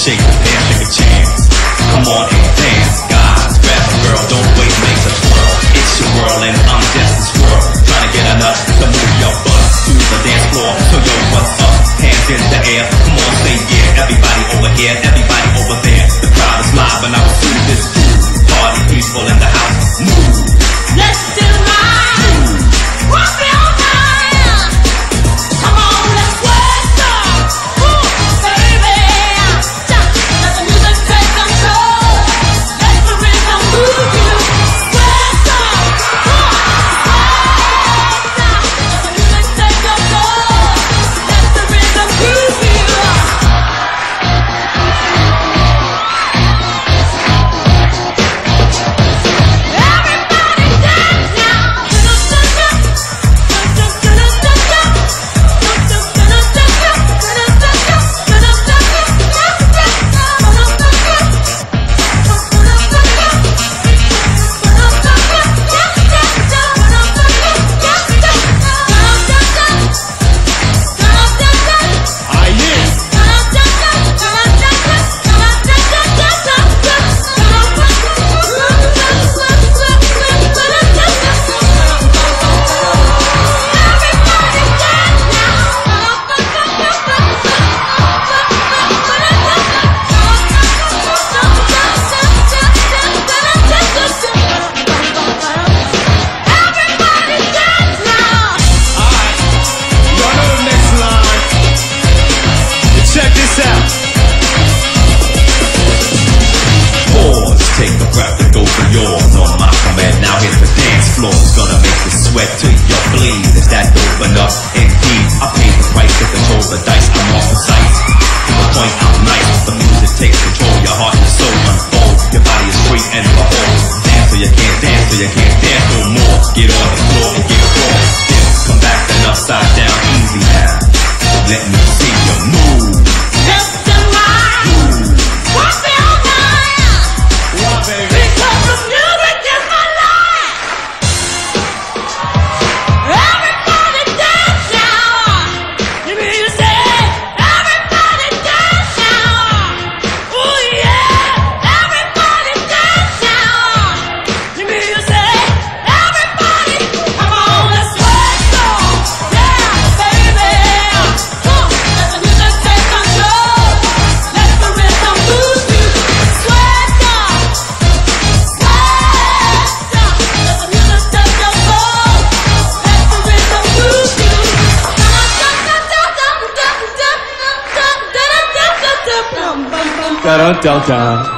shake the pants, take a chance. Come on and dance, guys. Grab a girl, don't wait, make a twirl. It's your world and I'm just a squirrel. Trying to get enough to move your butt to the dance floor. So yo, what's up? Hands in the air. Come on, say yeah. Everybody over here, everybody over there. The crowd is live and I will see this groove. Party people in the house, move. Let's do mine. Rock me all night. Come on, let's work up. Baby. Let the music take control. Let the rhythm move you. Sweat up. Let the music take control. Let the rhythm move you. Everybody dance now. Check this out. Pause, take a breath and go for yours on my command. Now hit the dance floor. It's gonna make you sweat till you bleed. Is that dope enough? Indeed, I paid the price to control the dice. I'm off the sight. To the point I'm nice. The music takes control. Your heart and soul unfold. Your body is free and behold. Dance till you can't dance till you can't dance no more. Get on the floor and get raw. Then come back and upside down. Easy now. Let me see you move. Let's do mine. Rock me all night. What, baby? Because the music is my life. Everybody dance now. You mean to say, everybody dance now. Oh yeah, everybody dance now. You mean to say, everybody, come on, let's work on. Yeah, baby. Let the music take control. Let the rhythm move you. Sweat up. Let the music take control. Let the rhythm move you. Da-dun-dun-dun.